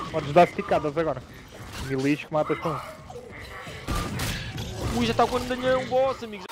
Podes dar esticadas agora. Milis que matas com um. Ui, já está com um boss, amigos.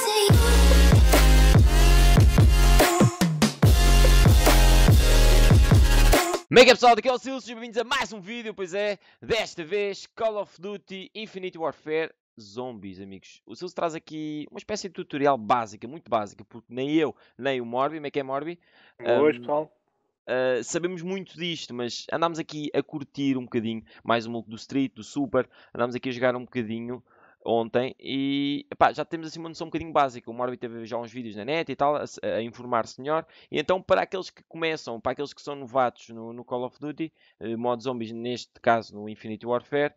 Como é que é, pessoal? Daqui é o Silvio, sejam bem-vindos a mais um vídeo. Pois é, desta vez Call of Duty Infinite Warfare Zombies, amigos. O Silvio traz aqui uma espécie de tutorial básica, muito básica, porque nem eu, nem o Morbi, como é que é, Morbi? Boas, pessoal. Sabemos muito disto, mas andámos aqui a curtir um bocadinho, mais um look do Street, do Super, andámos aqui a jogar um bocadinho ontem e epá, já temos assim uma noção um bocadinho básica. O Morbi teve já uns vídeos na net e tal, a informar-se melhor. E então, para aqueles que começam, para aqueles que são novatos no Call of Duty, modo zombies, neste caso no Infinite Warfare,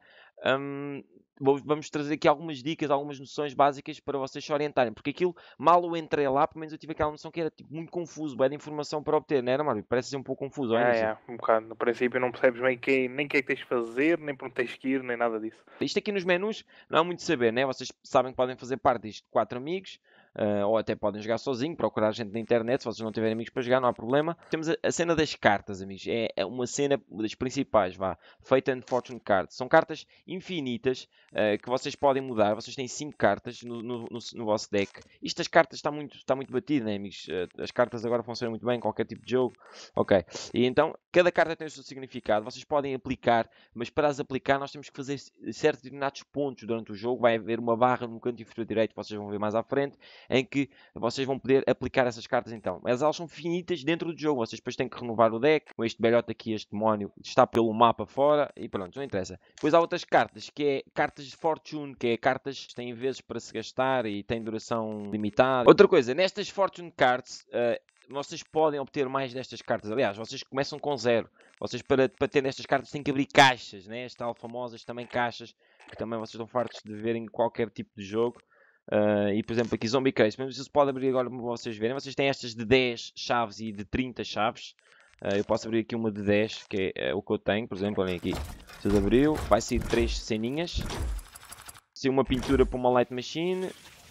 vamos trazer aqui algumas dicas, algumas noções básicas para vocês se orientarem. Porque aquilo, mal eu entrei lá, pelo menos eu tive aquela noção que era tipo, muito confuso, é de informação para obter, não era, Morbi? Parece ser um pouco confuso, É, um bocado. No princípio não percebes bem nem o que é que tens de fazer, nem para onde tens que ir, nem nada disso. Isto aqui nos menus não há muito de saber, né? Vocês sabem que podem fazer parte disto de 4 amigos, ou até podem jogar sozinho, procurar gente na internet, se vocês não tiverem amigos para jogar, não há problema. Temos a cena das cartas, amigos. É uma cena das principais, vá. Fate and Fortune Cards. São cartas infinitas que vocês podem mudar. Vocês têm 5 cartas no vosso deck. Isto das cartas está muito batido, né, amigos? As cartas agora funcionam muito bem em qualquer tipo de jogo. Ok. E então, cada carta tem o seu significado. Vocês podem aplicar, mas para as aplicar nós temos que fazer certos determinados pontos durante o jogo. Vai haver uma barra no canto inferior direito, vocês vão ver mais à frente, em que vocês vão poder aplicar essas cartas então. Mas elas são finitas dentro do jogo. Vocês depois têm que renovar o deck. Com este belhote aqui, este demónio, está pelo mapa fora e pronto, não interessa. Depois há outras cartas, que é cartas de Fortune, que é cartas que têm vezes para se gastar e têm duração limitada. Outra coisa, nestas Fortune Cards, vocês podem obter mais destas cartas. Aliás, vocês começam com 0. Vocês, para ter nestas cartas, têm que abrir caixas, né? As tal famosas também caixas, que também vocês estão fartos de ver em qualquer tipo de jogo. E, por exemplo, aqui Zombie Case. Mas isso pode abrir agora para vocês verem. Vocês têm estas de 10 chaves e de 30 chaves. Eu posso abrir aqui uma de 10, que é o que eu tenho. Por exemplo, olhem aqui. Vocês abriu, vai sair 3 ceninhas. Saiu uma pintura para uma Light Machine.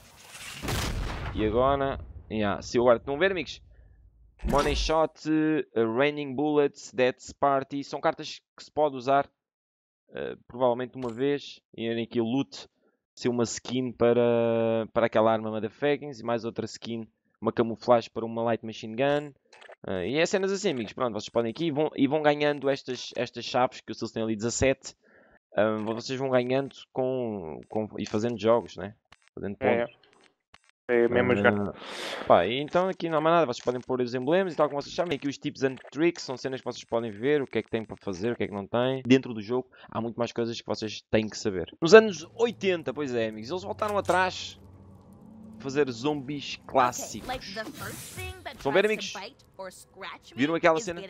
E agora... saiu agora. Estão a ver, amigos? Money Shot, Raining Bullets, Death's Party. São cartas que se pode usar provavelmente uma vez. E olhem aqui o loot. Saiu uma skin para aquela arma Motherfuckings. E mais outra skin, uma camuflagem para uma Light Machine Gun. E é cenas assim, amigos. Pronto, vocês podem aqui e vão ganhando estas chaves, que vocês têm ali 17. Vocês vão ganhando e fazendo jogos, né? Fazendo pontos. É mesmo a jogar. E então aqui não há mais nada, vocês podem pôr os emblemas e tal como vocês sabem. Aqui os tips and tricks são cenas que vocês podem ver, o que é que tem para fazer, o que é que não tem. Dentro do jogo há muito mais coisas que vocês têm que saber. Nos anos 80, pois é, amigos, eles voltaram atrás a fazer zombies clássicos. Estão a ver, amigos? Viram aquela cena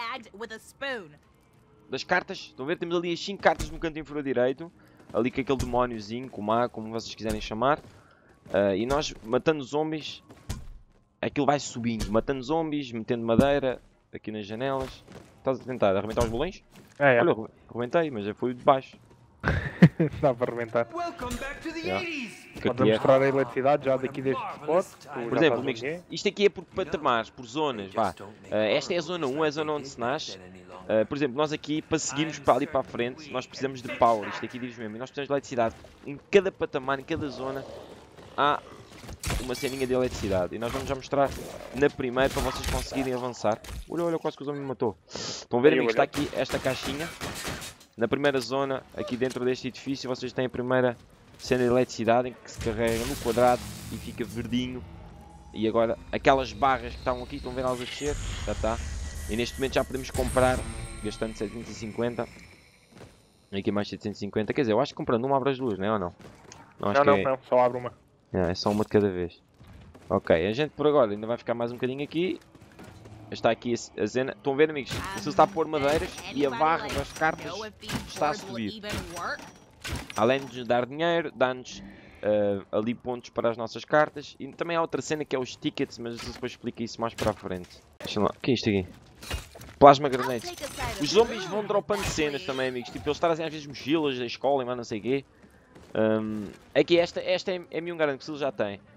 das cartas? Estão a ver? Temos ali as 5 cartas no canto inferior direito. Ali com aquele demóniozinho, com o mago, como vocês quiserem chamar. E nós, matando zombies, aquilo vai subindo. Matando zombies, metendo madeira aqui nas janelas. Estás a tentar arrebentar os bolões? Olha, arrebentei, mas já foi de baixo. Dá para arrebentar. Pode mostrar a eletricidade já daqui deste spot. Por exemplo, amigos, isto aqui é por patamares, por zonas. Vá. Esta é a zona 1, é a zona onde se nasce. Por exemplo, nós aqui, para seguirmos para ali para a frente, nós precisamos de power. Isto aqui diz mesmo. E nós precisamos de eletricidade. Em cada patamar, em cada zona, há uma ceninha de eletricidade. E nós vamos já mostrar na primeira para vocês conseguirem avançar. Olha, quase que o zombie me matou. Estão a ver, amigos? Está aqui esta caixinha. Na primeira zona, aqui dentro deste edifício, vocês têm a primeira cena de eletricidade em que se carrega no quadrado e fica verdinho. E agora, aquelas barras que estavam aqui, estão a ver elas a descer? Já está. E neste momento já podemos comprar, gastando 750. E aqui mais 750. Quer dizer, eu acho que comprando uma abre as duas, não é ou não? Não, só abre uma. É só uma de cada vez. Ok, a gente por agora ainda vai ficar mais um bocadinho aqui. Está aqui a cena. Estão a ver, amigos? Se está a pôr madeiras e a barra das cartas está a subir. Além de nos dar dinheiro, dá-nos ali pontos para as nossas cartas. E também há outra cena que é os tickets, mas eu depois explico isso mais para a frente. Deixa lá. O que é isto aqui? Plasma Grenades. Os zombies vão dropando cenas também, amigos. Tipo, eles trazem às vezes mochilas da escola e mais não sei o quê. Aqui esta é M1 garanto que o Sil já tem.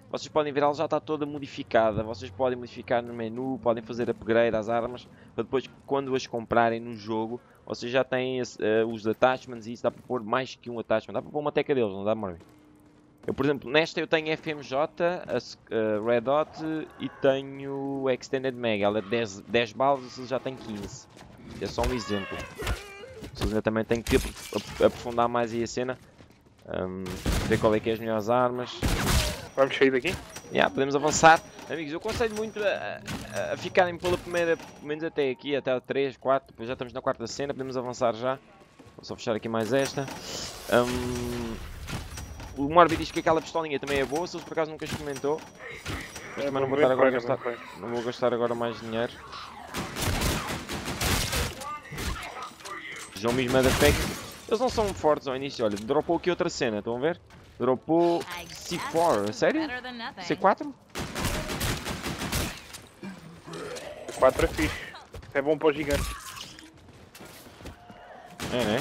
vocês podem ver, ela já está toda modificada. Vocês podem modificar no menu, podem fazer upgrade às armas, para depois, quando as comprarem no jogo, vocês já têm os attachments e isso dá para pôr mais que um attachment. Dá para pôr uma teca deles, não dá, Marvin? Eu, por exemplo, nesta eu tenho FMJ, a Red Dot e tenho o Extended Mag. Ela é 10 balas e já tem 15. É só um exemplo. Vocês ainda também têm que aprofundar mais aí a cena. Ver qual é que é as melhores armas. Vamos sair daqui? Podemos avançar. Amigos, eu aconselho muito a ficarem pela primeira, pelo menos até aqui, até a 3, 4, depois já estamos na quarta cena, podemos avançar já. Vou só fechar aqui mais esta. O Morbi diz que aquela pistolinha também é boa, se ele por acaso nunca experimentou. Mas também não vou estar agora a gastar, não vou gastar agora mais dinheiro. Zombies Motherfuck. Eles não são fortes ao início, olha, dropou aqui outra cena, estão a ver? Dropou C4, sério? C4? C4 é fixe, é bom para os gigantes. É, né?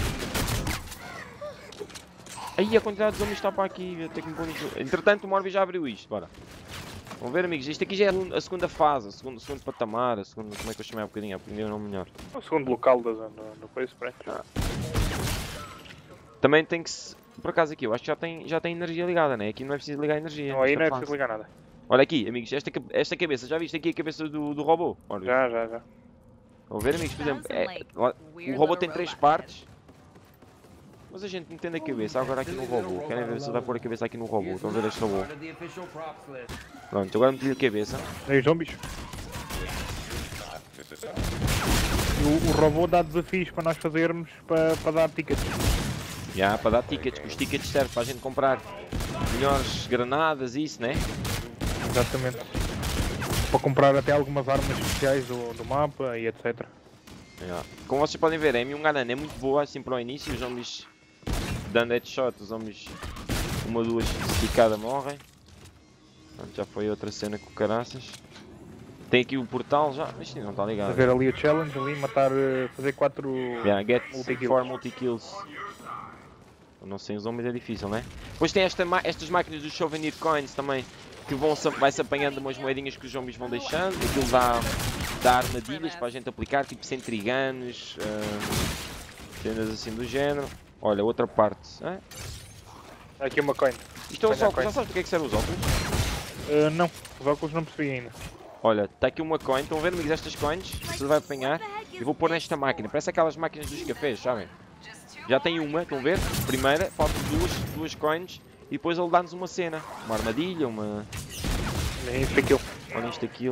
Aí a quantidade de zombies está para aqui, eu tenho que me pôr nisso. Entretanto o Morbi já abriu isto, bora. Vamos ver, amigos, isto aqui já é a segunda fase, o segundo patamar, a segunda, como é que eu chamei há bocadinho, aprendi o nome melhor. O segundo local da zona, no país preto. Também tem que se... Por acaso aqui, eu acho que já tem energia ligada, né? Aqui não é preciso ligar a energia. Não, aí não é preciso ligar nada. Olha aqui, amigos, esta cabeça, já viste aqui a cabeça do robô? Olha. Já. Vão ver, amigos, por exemplo, o robô tem 3 partes. Mas a gente metendo a cabeça agora aqui no robô. Querem ver se vai pôr a cabeça aqui no robô? Estão a ver este robô? Pronto, agora meti-lhe a cabeça. E os zombies? O robô dá desafios para nós fazermos para dar tickets. Para dar tickets, que os tickets servem para a gente comprar melhores granadas e isso, né? Exatamente. Para comprar até algumas armas especiais do mapa e etc. Como vocês podem ver, a M1 Garand é muito boa assim para o início, os zombies dando headshot, os zombies uma ou duas de cada morrem. Pronto, já foi outra cena com caraças. Tem aqui o portal já, mas isto não está ligado. A ver ali o challenge, ali matar, fazer 4 get 4 multi-kills. Não sei, os zombies é difícil, né? Depois tem estas máquinas dos Souvenir Coins também, que vai-se apanhando umas moedinhas que os zombies vão deixando. Aquilo dá armadilhas para a gente aplicar, tipo centriganos, cenas assim do género. Olha, outra parte. Aqui uma coin. Isto é os óculos, já sabes para que é que servem os óculos? Não, os óculos não percebi ainda. Olha, está aqui uma coin, estão a ver, amigos, estas coins? Você vai apanhar e vou pôr nesta máquina. Parece aquelas máquinas dos cafés, sabem? Já tem uma, estão a ver? Primeira, faltam duas coins e depois ele dá-nos uma cena. Uma armadilha, uma... Isto aquilo. Olha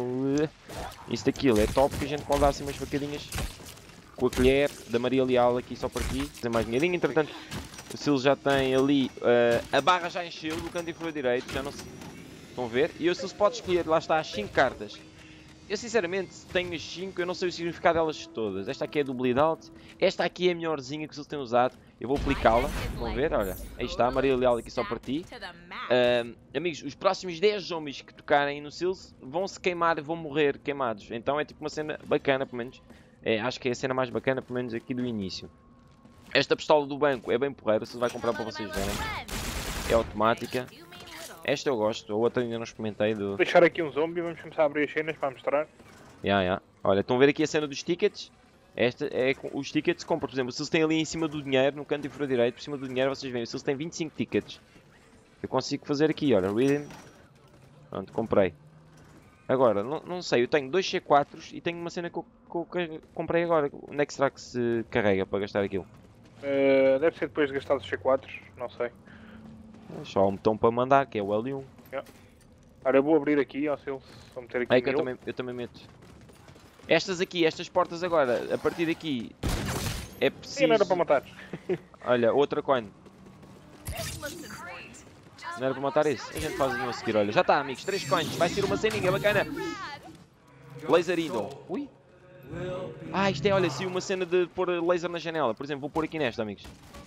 isto aquilo é top, que a gente pode dar assim umas facadinhas com a colher da Maria Leal aqui só por aqui. Fazer mais dinheirinho, entretanto o Silas já tem ali, a barra já encheu do canto inferior direito, já não se... Estão a ver? E o Silas pode escolher, lá está, as 5 cartas. Eu sinceramente tenho as 5, eu não sei o significado delas todas. Esta aqui é do Bleed Out, esta aqui é a melhorzinha que o Silas tem usado. Eu vou aplicá-la, vão ver, olha, aí está, a Maria Leal aqui só para ti. Amigos, os próximos 10 zombies que tocarem no Silas vão se queimar, vão morrer queimados. Então é tipo uma cena bacana, pelo menos. Acho que é a cena mais bacana, pelo menos aqui do início. Esta pistola do banco é bem porreira, se vai comprar para vocês verem. É automática. Esta eu gosto, a outra ainda não experimentei. Vou deixar aqui um zombie, vamos começar a abrir as cenas para mostrar. Olha, estão a ver aqui a cena dos tickets? Esta é os tickets que compram, por exemplo, se eles têm ali em cima do dinheiro, no canto inferior direito, por cima do dinheiro, vocês veem, se eles têm 25 tickets, eu consigo fazer aqui, olha, reading. Pronto, comprei. Agora, não sei, eu tenho 2 C4s e tenho uma cena que eu comprei agora. Onde é que será que se carrega para gastar aquilo? Deve ser depois de gastar os C4s, não sei. Só um botão para mandar, que é o L1. Ora, eu vou abrir aqui, ó, se eu só meter aqui que eu também meto. Estas aqui, estas portas agora, a partir daqui, é preciso... não era para matar. Olha, outra coin. Não era para matar isso? A gente faz o a seguir, olha. Já está, amigos, 3 coins, vai ser uma ceninha bacana. Laser Eagle. Ui. Isto é, olha, se uma cena de pôr laser na janela. Por exemplo, vou pôr aqui nesta, amigos.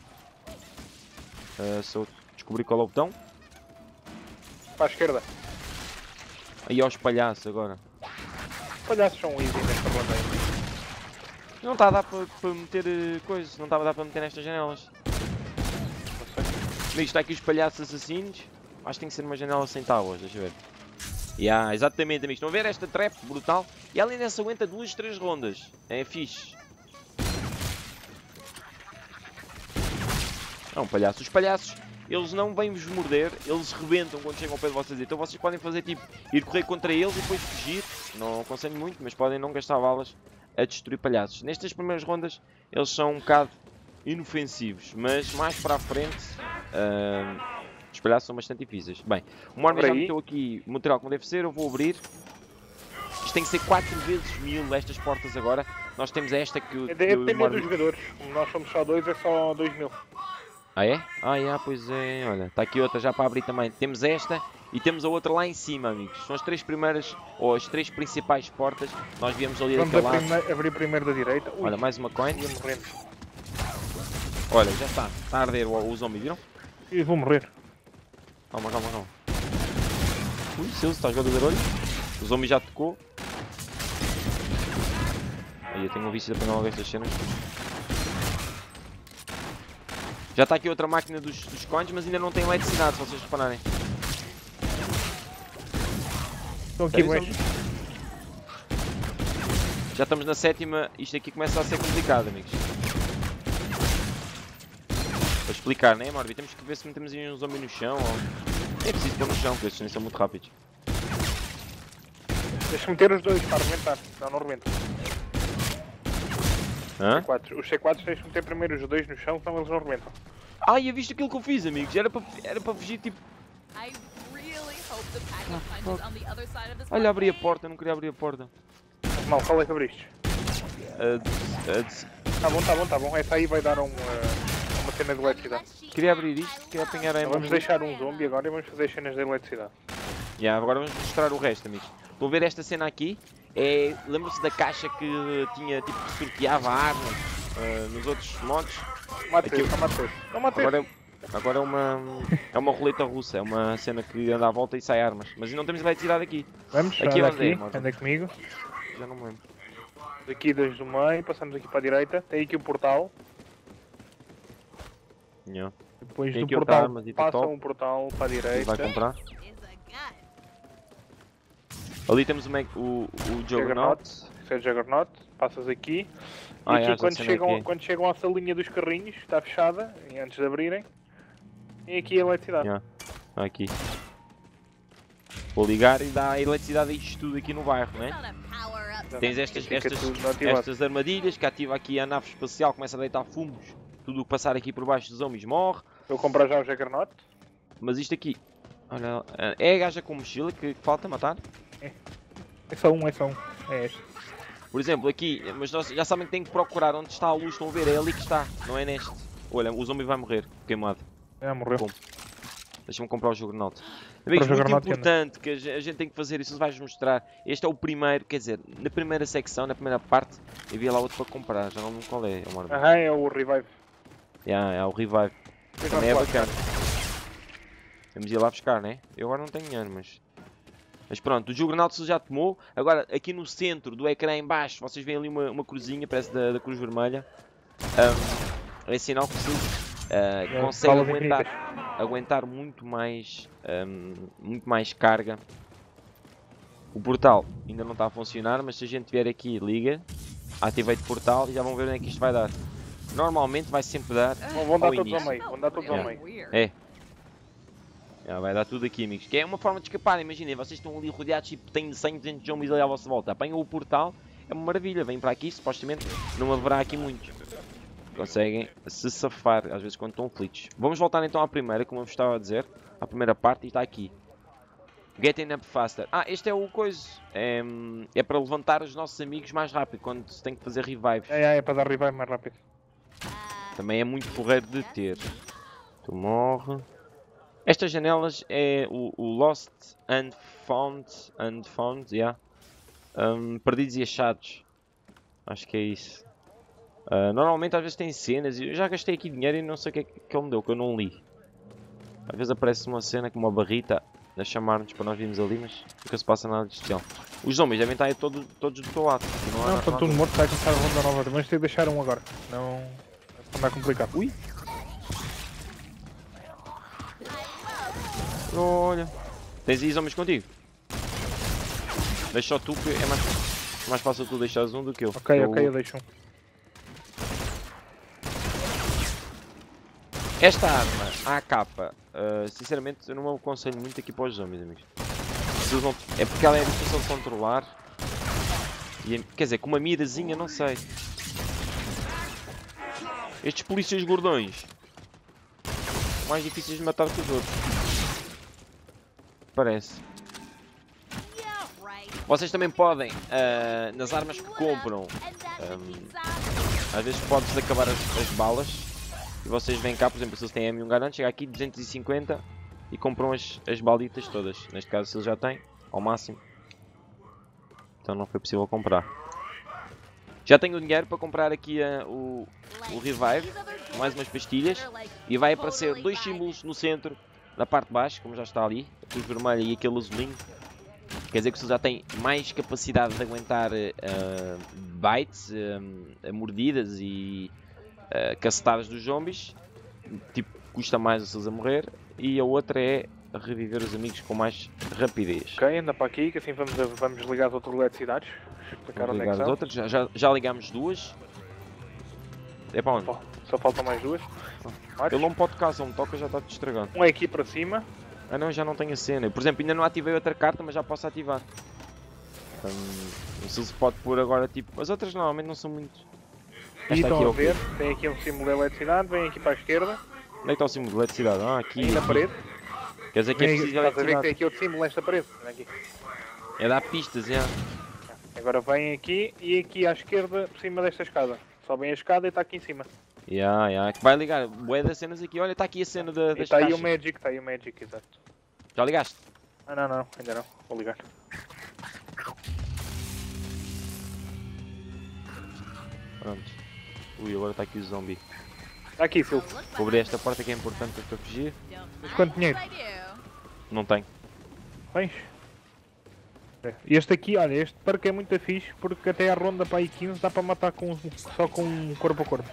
Se eu descobrir qual é o botão. Para a esquerda. Aí aos palhaços agora. Os palhaços são easy nesta bandeira. Não está a dar para meter coisas, não estava a dar para meter nestas janelas. Amigos, está aqui os palhaços assassinos. Acho que tem que ser uma janela sem tábuas, deixa eu ver. Exatamente, amigos. Estão a ver esta trap brutal? E além dessa aguenta 2, 3 rondas. É fixe. Não, palhaços. Os palhaços, eles não vêm-vos morder, eles rebentam quando chegam ao pé de vocês. Então vocês podem fazer tipo, ir correr contra eles e depois fugir. Não aconselho muito, mas podem não gastar balas a destruir palhaços. Nestas primeiras rondas, eles são um bocado inofensivos, mas mais para a frente, os palhaços são bastante difíceis. Bem, o Mormon já meteu aqui o material como deve ser, eu vou abrir. Isto tem que ser 4 vezes 1000 estas portas agora. Nós temos esta que... Depende dos jogadores, como nós somos só 2, é só 2000. Ah é? Pois é, olha, está aqui outra já para abrir também. Temos esta e temos a outra lá em cima, amigos. São as 3 primeiras, ou as 3 principais portas. Nós viemos ali daquele lado. Vamos abrir primeiro da direita. Ui, olha, mais uma coin. Olha, já está a arder o zombie, viram? Eu vou morrer. Calma. Ui, Silvio, estás a jogar do barulho? O zombie já tocou. Aí eu tenho um vício de apanhar logo estas cenas. Já está aqui outra máquina dos coins, mas ainda não tem eletricidade, se vocês repararem. Estão aqui bem. Já estamos na 7ª, isto aqui começa a ser complicado, amigos. Para explicar, né, Morbi? Temos que ver se metemos aí um zombie no chão ou... É preciso pôr no chão, porque estes nem são muito rápidos. Deixa-me meter os dois para arrebentar, senão não rebenta. Hã? Os C4 deixa-me meter primeiro os dois no chão, senão eles não rebentam. Eu visto aquilo que eu fiz, amigos. Era para fugir tipo... Olha, abri a porta, não queria abrir a porta. Não, qual é que abriste? Tá bom. Essa aí vai dar uma cena de eletricidade. Queria abrir isto, queria apanhar a... Vamos deixar um zombie agora e vamos fazer as cenas de eletricidade. Agora vamos mostrar o resto, amigos. Estão a ver esta cena aqui? Lembram-se da caixa que tinha, tipo, que sorteava armas nos outros modos? Agora é uma roleta russa, é uma cena que anda à volta e sai armas. Mas não temos eletricidade aqui. Vamos, aqui anda comigo. Já não me lembro. Daqui desde o meio, passamos aqui para a direita, tem aqui o portal. Depois do portal passa um portal para a direita. Vai comprar. Ali temos o Juggernaut. Isso é o Juggernaut, passas aqui. E aqui quando chegam à salinha dos carrinhos, está fechada, antes de abrirem. E aqui a eletricidade. Aqui. Vou ligar e dá eletricidade a isto tudo aqui no bairro, não é? Tens estas armadilhas que ativa aqui a nave espacial, começa a deitar fumos. Tudo o que passar aqui por baixo dos zombies morre. Vou comprar já o Juggernaut. Mas isto aqui, olha, é a gaja com mochila que falta matar? É só um. É este. Por exemplo, aqui, mas nós já sabem que tem que procurar onde está a luz, estão a ver, é ali que está, não é neste. Olha, o zombie vai morrer, queimado. Morreu. Deixa-me comprar o Juggernaut. Amigos, muito importante que a gente tem que fazer isso, vais mostrar. Este é o primeiro, quer dizer, na primeira secção, na primeira parte, havia lá outro para comprar, já não lembro qual é. É o Revive. É o Revive. Também é bacana. Temos de ir lá buscar, né? Eu agora não tenho dinheiro, mas pronto, o Juggernaut já tomou. Agora, aqui no centro do ecrã em baixo, vocês veem ali uma cruzinha, parece da Cruz Vermelha. É sinal que se consegue aguentar muito mais carga. O portal ainda não está a funcionar, mas se a gente vier aqui, liga, ativei o portal e já vão ver onde é que isto vai dar. Normalmente vai sempre dar. Vão dar todos ao meio. Vai dar tudo aqui, amigos. Que é uma forma de escapar. Imaginem, vocês estão ali rodeados e têm 100, 200 zombies ali à vossa volta. Apanham o portal, é uma maravilha. Vêm para aqui, supostamente não haverá aqui muitos. Conseguem se safar, às vezes quando estão aflitos. Vamos voltar então à primeira, como eu vos estava a dizer. À primeira parte, e está aqui. Getting up faster. Este é o coisa. É para levantar os nossos amigos mais rápido, quando se tem que fazer revives. É para dar revive mais rápido. Também é muito porreiro de ter. Tu morre. Estas janelas é o Lost and Found, perdidos e achados. Acho que é isso. Normalmente às vezes tem cenas, eu já gastei aqui dinheiro e não sei o que é que ele me deu, que eu não li. Às vezes aparece uma cena com uma barrita a chamar-nos para nós virmos ali, mas nunca se passa nada de especial. Os zombies devem estar aí todos do teu lado. Não, estão todos mortos, vai começar a ronda nova, vamos ter que deixar um agora, não é complicado. Ui! Olha. Tens aí zombies contigo? Deixa só tu, que é mais fácil tu deixares um do que eu. Ok, eu deixo um. Esta arma, AK, sinceramente eu não me aconselho muito aqui para os zombies, amigos. É porque ela é difícil de controlar. E, quer dizer, com uma mirazinha, não sei. Estes polícias gordões. Mais difíceis de matar que os outros. Parece. Vocês também podem, nas armas que compram, às vezes pode-se acabar as balas. E vocês vêm cá, por exemplo, se eles têm M1 garante, chega aqui 250 e compram as balitas todas. Neste caso, se eles já têm, ao máximo. Então não foi possível comprar. Já tenho o dinheiro para comprar aqui o Revive, mais umas pastilhas. E vai aparecer dois símbolos no centro, na parte de baixo, como já está ali. A cruz vermelha e aquele azulinho. Quer dizer que se já tem mais capacidade de aguentar bites, mordidas e cacetadas dos zombies. Tipo, custa mais os seus a morrer. E a outra é reviver os amigos com mais rapidez. Ok, anda para aqui, que assim vamos ligar as outras eletricidades. Explicar onde é que as outras. Já ligámos duas. É para onde? Só faltam mais duas. Ele não pode tocar, só me toca, já está te estragando. Um é aqui para cima. Ah não, já não tenho a cena. Por exemplo, ainda não ativei outra carta, mas já posso ativar. Não sei se pode pôr agora, tipo... As outras normalmente não são muito... E estão a ver, tem aqui um símbolo de eletricidade, vem aqui para a esquerda. Onde é que está o símbolo de eletricidade? Ah, aqui. Aqui na parede. Quer dizer que é preciso de eletricidade. Estás a ver que tem aqui outro símbolo nesta parede. Aqui. É dar pistas, é. Agora vem aqui e aqui à esquerda, por cima desta escada. Sobe a escada e está aqui em cima. Que vai ligar bué das cenas aqui. Olha, está aqui a cena das está aí o Magic, está aí o Magic, exato. Já ligaste? Ah não, ainda não. Vou ligar. Pronto. Ui, agora está aqui o zombie. Está aqui, Silvio. Vou abrir esta porta que é importante para fugir. Mas quanto dinheiro? Não tenho. Tens? Este aqui, olha, este parque é muito fixe porque até a ronda para aí 15 dá para matar só com um corpo a corpo.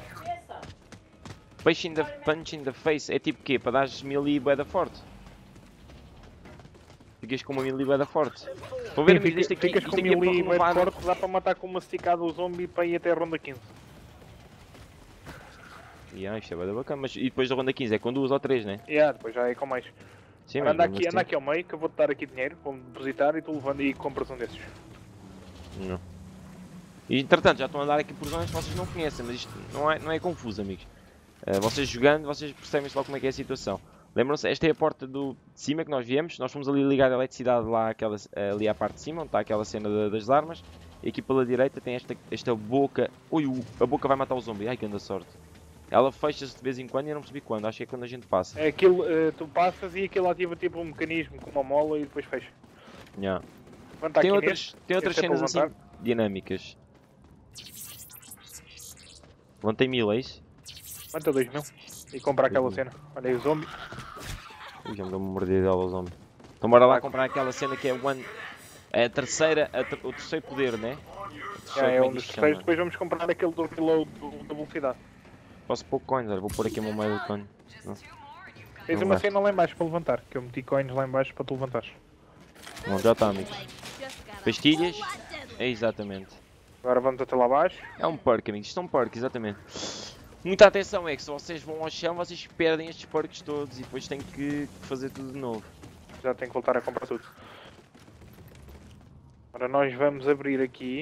Punch in the face é tipo quê? Para dares melee e bué da forte? Ficas com uma melee bué da forte. Vou ver, amigo, isto aqui, ficas com melee e bué da forte, dá para matar com uma esticada o zombie para ir até a ronda 15. Isto é bué da bacana, mas e depois da ronda 15 é com 2 ou 3, né? Depois já é com mais. Sim, anda aqui ao meio que eu vou-te dar aqui dinheiro, vou-me depositar e tu levando e compras um desses. Não. E entretanto já estão a andar aqui por zonas que vocês não conhecem, mas isto não é confuso, amigos. Vocês jogando, vocês percebem logo como é que é a situação. Lembram-se, esta é a porta de cima que nós viemos, nós fomos ali ligar a eletricidade lá ali à parte de cima, onde está aquela cena das armas. E aqui pela direita tem esta boca. Ui, a boca vai matar o zombie, ai que anda sorte. Ela fecha-se de vez em quando e eu não percebi quando, acho que é quando a gente passa. É aquilo, tu passas e aquilo ativa tipo um mecanismo com uma mola e depois fecha. Tem outras cenas assim dinâmicas. Levantei 1000, é isso? Levanta 2000 e compra aquela cena. Olha aí o zombie. Ui, já me deu uma mordida ao zombie. Então bora lá comprar aquela cena que é o terceiro poder, né? É um dos terceiros, depois vamos comprar aquele do reload da velocidade. Posso pôr coins, olha, vou pôr aqui uma meia do coin. Tens uma cena lá em baixo para levantar, que eu meti coins lá em baixo para tu levantares. Não, já está, amigos. Pastilhas? É exatamente. Agora vamos até lá abaixo. É um perk, amigos, isto é um perk, exatamente. Muita atenção é que se vocês vão ao chão, vocês perdem estes perks todos e depois têm que fazer tudo de novo. Já tenho que voltar a comprar tudo. Agora nós vamos abrir aqui.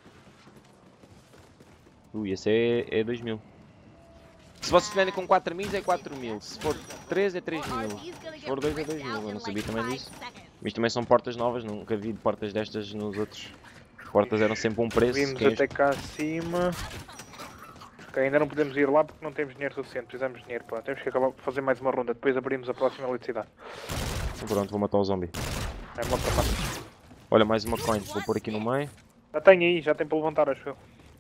Ui, esse é 2000. Se vocês estiverem com 4 amigos é 4000, se for 3 é 3000, se for 2 é 2000, eu não sabia também disso. Mas também são portas novas, nunca vi portas destas nos outros. As portas eram sempre um preço. Vimos até cá acima. Ok, ainda não podemos ir lá porque não temos dinheiro suficiente, precisamos de dinheiro. Pá. Temos que acabar de fazer mais uma ronda, depois abrimos a próxima eletricidade. Pronto, vou matar o zombie. Olha, mais uma coin, vou pôr aqui no meio. Já tenho aí, já tem para levantar, acho eu.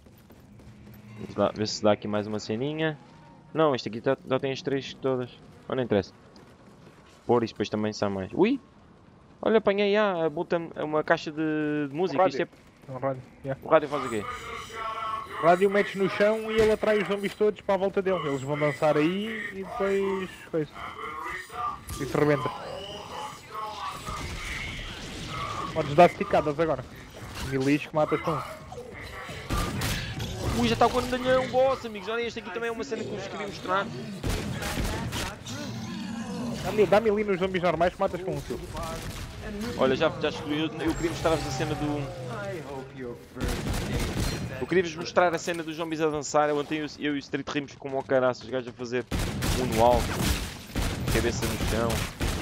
Ver se dá aqui mais uma ceninha. Não, este aqui já tem as 3 todas. Mas não interessa. Pôr isto depois também sai mais. Ui! Olha, apanhei uma caixa de música. Isto é... rádio. O rádio faz o quê? O rádio metes no chão e ele atrai os zombies todos para a volta dele. Eles vão dançar aí e depois... Isso rebenta. Podes dar esticadas agora. Milis que matas com um. Ui, já está o grandalhão, boss, amigos. Olha, este aqui também é uma cena que vos queria mostrar. Dá-me ali nos zombies normais que matas com um kill. Olha, já escolhi. Eu queria mostrar-vos a cena do... Eu queria-vos mostrar a cena dos zombies a dançar. Ontem eu e o Street rimos como o caraço, os gajos a fazer um alto, cabeça no chão.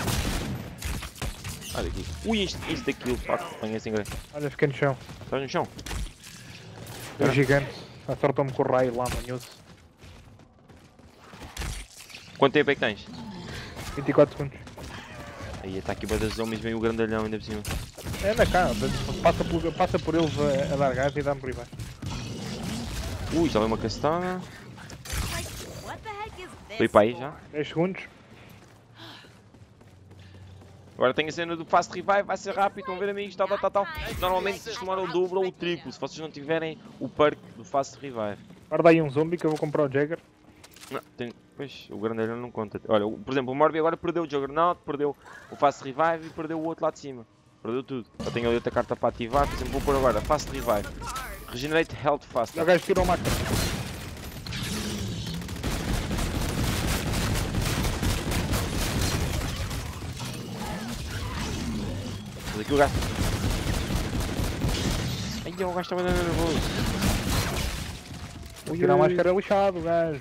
Olha aqui. Ui, isto daquilo, pá, apanhei sem querer. Olha, fiquei no chão. Estás no chão? É gigante. Acertou-me com o raio lá, manhoso. Quanto tempo é que tens? 24 segundos. Aí está aqui o das zombies, vem o grandalhão ainda por cima. Anda cá, passa por eles a dar gás e dá-me por aí baixo. Ui, já veio uma castada. Foi para aí já. 10 segundos. Agora tem a cena do Fast Revive, vai ser rápido, estão a ver amigos, tal. Normalmente vocês tomaram o dobro ou o triplo, se vocês não tiverem o perk do Fast Revive. Guarda aí um zombie que eu vou comprar o Jagger. Não, pois, o grandalhão não conta. Olha, por exemplo, o Morbi agora perdeu o Juggernaut, perdeu o Fast Revive e perdeu o outro lá de cima. Perdeu tudo. Eu tenho ali outra carta para ativar, por exemplo, vou pôr agora Fast Revive. Regenerate Health Faster. O gajo tirou uma máscara. Mas aqui o gajo... Ai, o gajo estava dando nervoso. Vou tirar a máscara lixado, o gajo.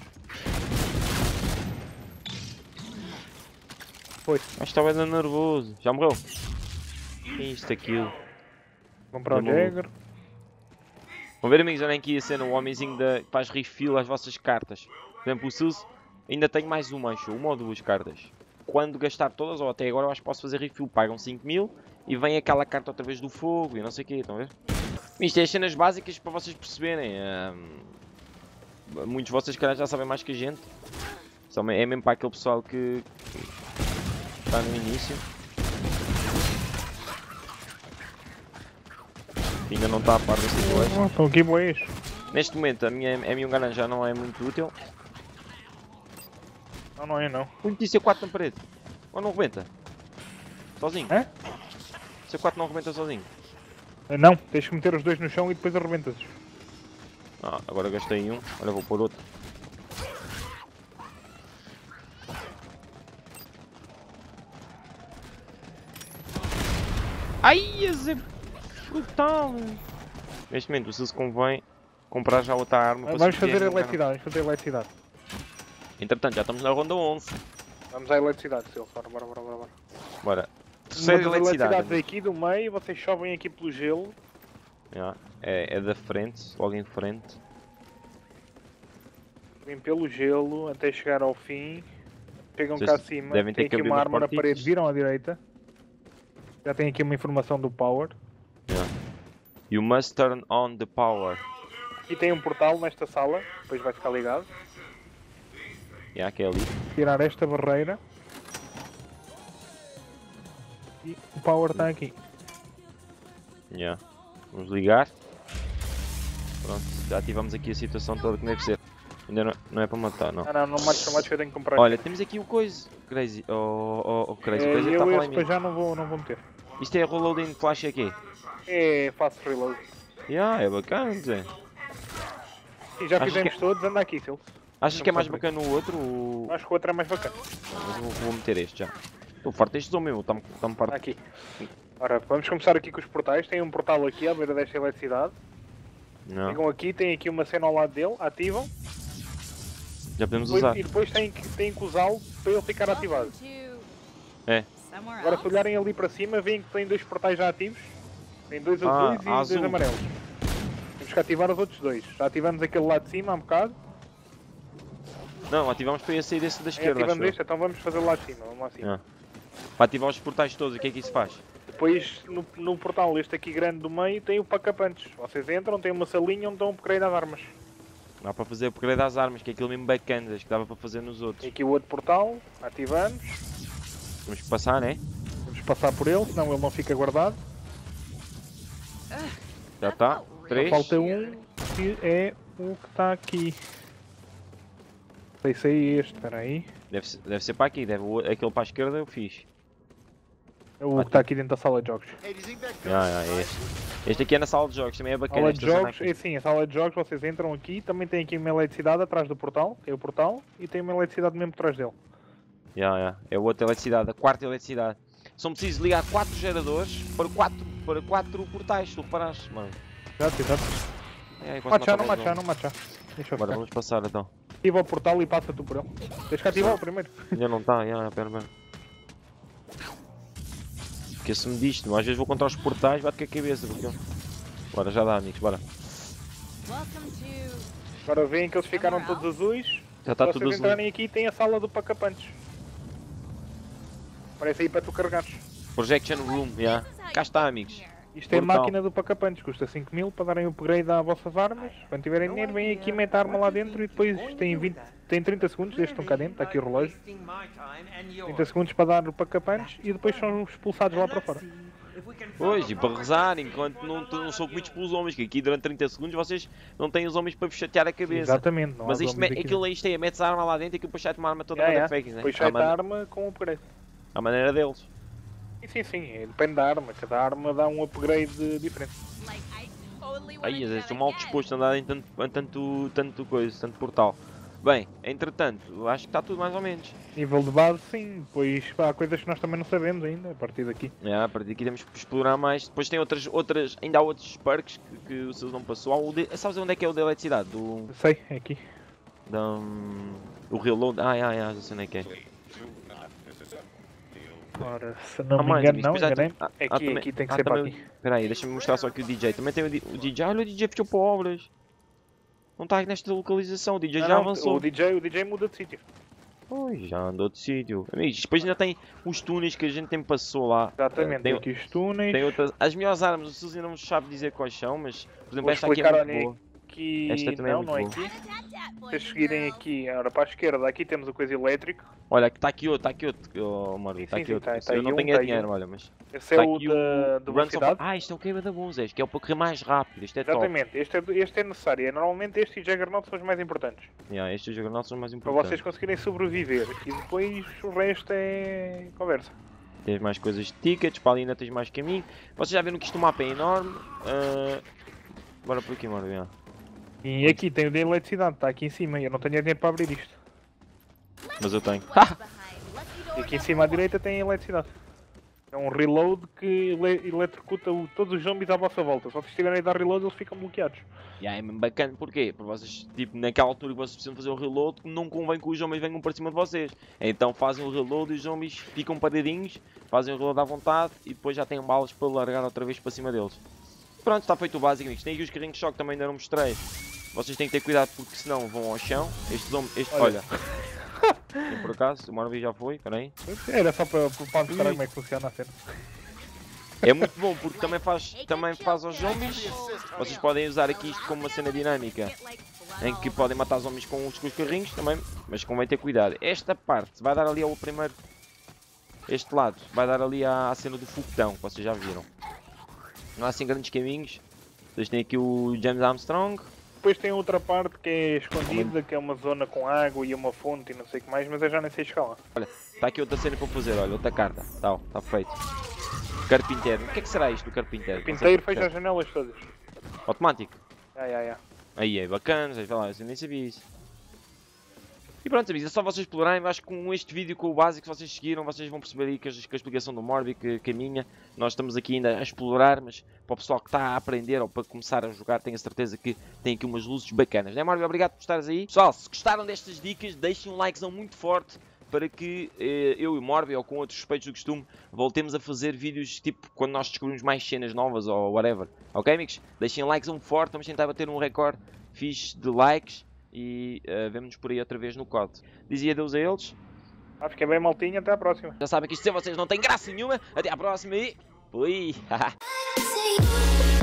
Foi. O gajo estava dando nervoso. Já morreu? Isto, aquilo. Comprar o Jagger. Vão ver amigos, olhem aqui a cena, o homenzinho faz refill às vossas cartas. Por exemplo, o Sus ainda tem mais uma, acho, uma ou duas cartas. Quando gastar todas, ou até agora eu acho que posso fazer refill, pagam 5000 e vem aquela carta outra vez do fogo e não sei o quê, estão a ver? Isto é as cenas básicas para vocês perceberem. Muitos de vocês calhar já sabem mais que a gente. É mesmo para aquele pessoal que está no início. Ainda não está a par da situação. Estão aqui bois. Neste momento a minha M1 já não é muito útil. Não é não. O C4 na parede. Ou não rebenta? Sozinho? É? O C4 não rebenta sozinho? Não, tens que meter os dois no chão e depois arrebentas. Ah, agora gastei um. Olha, vou pôr outro. Ai, é brutal! Neste momento, se convém comprar já outra arma para vamos fazer a eletricidade, Entretanto, já estamos na ronda 11. Vamos à eletricidade, Silvio. Bora. Bora. Terceira eletricidade. Aqui do meio, vocês chovem aqui pelo gelo. É da frente, logo em frente. Vêm pelo gelo até chegar ao fim. Pegam Vocês cá acima. devem ter tem que aqui abrir uma umas arma na portitas. parede, viram à direita. Já tem aqui uma informação do power. You must turn on the power. E tem um portal nesta sala, depois vai ficar ligado. Que é ali. Tirar esta barreira. E o power está aqui. Vamos ligar. Pronto, já ativamos aqui a situação toda que deve ser. Ainda não é para matar, não. Não mates que eu tenho que comprar. Olha, temos aqui o coisa. Crazy. Crazy. O Crazy está lá em mim. Já não vou meter. Isto é reloading flash aqui? É fast reload. É bacana, Zé. E já fizemos todos, anda aqui, Silvio. Achas que é mais bacana o outro? Acho que o outro é mais bacana. Mas vou meter este já. Estou farto deste homem, meu. Está-me farto. Aqui. Ora, vamos começar aqui com os portais. Tem um portal aqui à beira desta eletricidade. Chegam aqui, tem aqui uma cena ao lado dele, ativam. Já podemos usar. E depois têm que usá-lo para ele ficar ativado. É. Agora se olharem ali para cima, veem que tem dois portais já ativos. Tem dois azuis e dois amarelos. Temos que ativar os outros dois. Já ativamos aquele lá de cima há um bocado. Não, ativamos para sair desse da esquerda. Ativamos este, então vamos fazer lá de cima. Vamos lá acima. Para ativar os portais todos, o que é que isso faz? Depois no portal este aqui grande do meio tem o pack-up-antes. Vocês entram, tem uma salinha onde estão a upgrade as armas. Dá para fazer upgrade às armas, que é aquilo mesmo bacana, que dava para fazer nos outros. Tem aqui o outro portal, ativamos. Temos que passar, né? Vamos passar por ele, senão ele não fica guardado. Já está. 3. Falta um, que é o que está aqui. Não sei se é este, espera aí. Deve ser para aqui, aquele para a esquerda eu fiz. É o que está aqui dentro da sala de jogos. É este aqui é na sala de jogos, também é bacana. Sala de jogos, é sim, a sala de jogos, vocês entram aqui, também tem aqui uma eletricidade atrás do portal, tem o portal, e tem uma eletricidade mesmo atrás dele. É outra eletricidade, a quarta eletricidade. São precisos ligar 4 geradores para 4 portais, se tu reparaste, mano. Exato. Não machar. Deixa eu Bora, vamos passar então. Ativa o portal e passa tu por ele. Tens que ativar o primeiro. Ainda não está, pera. Esqueço-me disto, às vezes vou contra os portais, bate com a cabeça. Porque... Bora, já dá, amigos, bora. Agora veem que eles ficaram todos azuis. Já está tudo azul. Se vocês entrarem aqui, tem a sala do pacapantes. Parece aí para tu carregares. Projection Room, cá está, amigos. Isto é a máquina do pacapantes, custa 5.000 para darem upgrade às vossas armas. Quando tiverem dinheiro, vêm aqui, metem a arma lá dentro e depois tem 30 segundos, desde que estão cá dentro, está aqui o relógio. 30 segundos para dar o pacapantes e depois são expulsados lá para fora. Pois, e para rezar, enquanto não sou comidos pelos homens, que aqui durante 30 segundos vocês não têm os homens para vos chatear a cabeça. Exatamente, não. Mas isto é, metes a arma lá dentro e aquilo depois sai-te uma arma toda motherfuckers, né? Depois sai-te a arma com o upgrade. À maneira deles. Sim, depende da arma, cada arma dá um upgrade diferente. Aí, estou mal disposto a andar em tanto portal. Bem, entretanto, acho que está tudo mais ou menos. Nível de base, sim, depois há coisas que nós também não sabemos ainda, a partir daqui. A partir daqui temos que explorar mais. Depois tem ainda há outros perks que o Silas não passou. Sabes onde é que é o da eletricidade? Sei, é aqui. O reload, já sei onde é que é. Ora, se não me engano, não, enganei. Aqui tem que ser para aqui. Espera aí, deixa-me mostrar só aqui o DJ. Também tem o DJ. Olha, o DJ fechou para obras. Não está nesta localização, o DJ já avançou. O DJ muda de sítio. Pois, já andou de sítio. Amigos, depois ainda tem os túneis que a gente passou lá. Exatamente, tem aqui os túneis. Tem outras. As melhores armas, o Silas ainda não sabe dizer quais são, mas por exemplo, esta aqui é muito boa. Esta também é muito boa. Se vocês seguirem aqui, ora para a esquerda, aqui temos a coisa elétrica. Olha, está aqui outro, Mario, está aqui outro. Eu não tenho dinheiro, olha, mas... Esse é o da velocidade. Isto é o queima da Bunzes, que é o para correr mais rápido, isto é top. Exatamente, este é necessário, normalmente este e Juggernaut são os mais importantes. Estes Juggernaut são os mais para importantes. vocês conseguirem sobreviver, e depois o resto é conversa. Tens mais coisas de tickets, para ali ainda tens mais caminho. Vocês já viram que isto o mapa é enorme. Bora por aqui, Mario. E aqui tem o da eletricidade, está aqui em cima, eu não tenho dinheiro para abrir isto. Mas eu tenho. E aqui em cima à direita tem a eletricidade. É um reload que eletrocuta todos os zombies à vossa volta. Se vocês estiverem a dar reload, eles ficam bloqueados. É mesmo bacana, porquê? Porque vocês, tipo, naquela altura que vocês precisam fazer o reload, não convém que os zombies venham para cima de vocês. Então fazem o reload e os zombies ficam paradinhos, fazem o reload à vontade e depois já têm balas para largar outra vez para cima deles. Pronto, está feito o básico, amigos. Tem aqui os carrinhos de choque, também ainda não mostrei. Vocês têm que ter cuidado porque senão vão ao chão. Olha. Por acaso, o Marvel já foi, peraí. Era só para mostrar como é que funciona a cena. É muito bom porque também faz aos zombies. Vocês podem usar aqui isto como uma cena dinâmica. Em que podem matar zombies com os carrinhos também. Mas convém ter cuidado. Esta parte vai dar ali ao primeiro. Este lado vai dar ali à cena do foguetão que vocês já viram. Não há assim grandes caminhos. Vocês têm aqui o James Armstrong. Depois tem outra parte que é escondida, que é uma zona com água e uma fonte e não sei o que mais, mas eu já nem sei chegar lá. Olha, está aqui outra cena para fazer, olha, outra carta. Está feito. Carpinteiro. O que é que será isto do carpinteiro? Carpinteiro fecha as janelas todas. Automático? Aí é bacana, sei lá, eu nem sabia isso. E pronto, amigos, é só vocês explorarem. Eu acho que com este vídeo, com o básico que vocês seguiram, vocês vão perceber aí que a explicação do Morbi, que a minha, nós estamos aqui ainda a explorar, mas para o pessoal que está a aprender ou para começar a jogar, tenho a certeza que tem aqui umas luzes bacanas. Não é, Morbi? Obrigado por estares aí. Pessoal, se gostaram destas dicas, deixem um likezão muito forte para que eu e o Morbi, ou com outros suspeitos do costume, voltemos a fazer vídeos tipo quando nós descobrimos mais cenas novas ou whatever. Ok, amigos? Deixem um likezão forte, vamos tentar bater um recorde fixe de likes. E vemo-nos por aí outra vez no COD. Dizia adeus a eles. Acho que é bem maltinho, até à próxima. Já sabem que isto sem vocês não tem graça nenhuma. Até à próxima e... Fui!